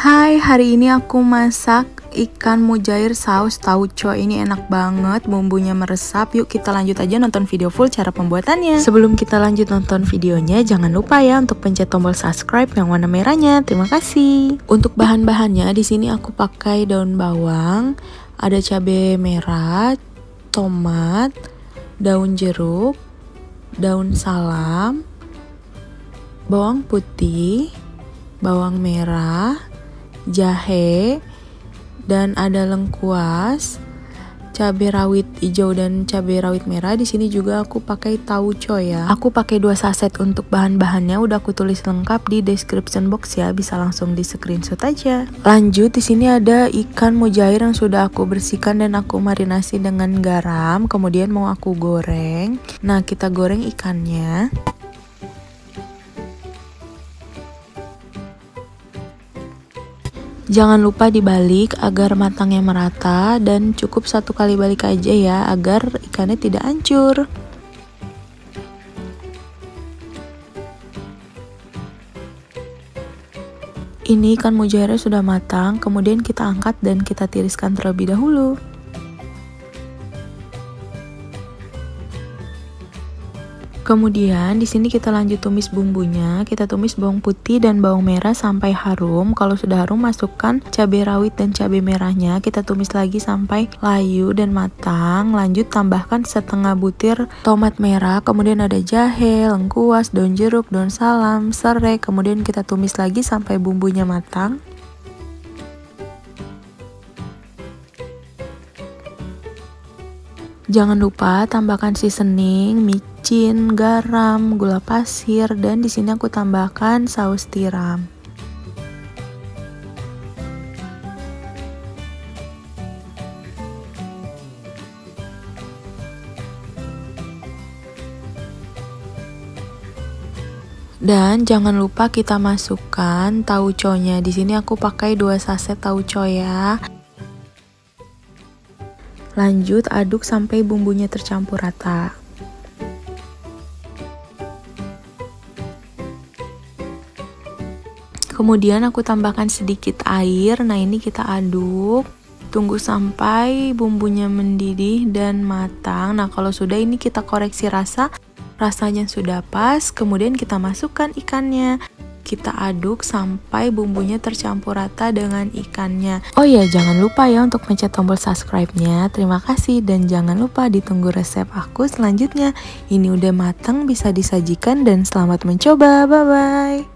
Hai, hari ini aku masak ikan mujair saus tauco. Ini enak banget, bumbunya meresap. Yuk kita lanjut aja nonton video full cara pembuatannya. Sebelum kita lanjut nonton videonya, jangan lupa ya untuk pencet tombol subscribe yang warna merahnya. Terima kasih. Untuk bahan-bahannya di sini aku pakai daun bawang, ada cabai merah, tomat, daun jeruk, daun salam, bawang putih, bawang merah, jahe, dan ada lengkuas, cabai rawit hijau dan cabai rawit merah. Di sini juga aku pakai tauco ya. Aku pakai 2 saset untuk bahan-bahannya, udah aku tulis lengkap di description box ya, bisa langsung di screenshot aja. Lanjut, di sini ada ikan mujair yang sudah aku bersihkan dan aku marinasi dengan garam, kemudian mau aku goreng. Nah, kita goreng ikannya. Jangan lupa dibalik agar matangnya merata dan cukup 1 kali balik aja ya agar ikannya tidak hancur. Ini ikan mujairnya sudah matang, kemudian kita angkat dan kita tiriskan terlebih dahulu. Kemudian di sini kita lanjut tumis bumbunya. Kita tumis bawang putih dan bawang merah sampai harum. Kalau sudah harum, masukkan cabai rawit dan cabai merahnya. Kita tumis lagi sampai layu dan matang. Lanjut tambahkan setengah butir tomat merah. Kemudian ada jahe, lengkuas, daun jeruk, daun salam, serai. Kemudian kita tumis lagi sampai bumbunya matang. Jangan lupa tambahkan seasoning, micin, garam, gula pasir, dan di sini aku tambahkan saus tiram. Dan jangan lupa kita masukkan tauconya. Di sini aku pakai 2 saset tauco ya. Lanjut aduk sampai bumbunya tercampur rata. Kemudian aku tambahkan sedikit air. Nah, ini kita aduk. Tunggu sampai bumbunya mendidih dan matang. Nah, kalau sudah ini kita koreksi rasanya sudah pas. Kemudian kita masukkan ikannya. Kita aduk sampai bumbunya tercampur rata dengan ikannya. Oh iya, jangan lupa ya untuk pencet tombol subscribe-nya. Terima kasih dan jangan lupa ditunggu resep aku selanjutnya. Ini udah matang, bisa disajikan dan selamat mencoba. Bye-bye.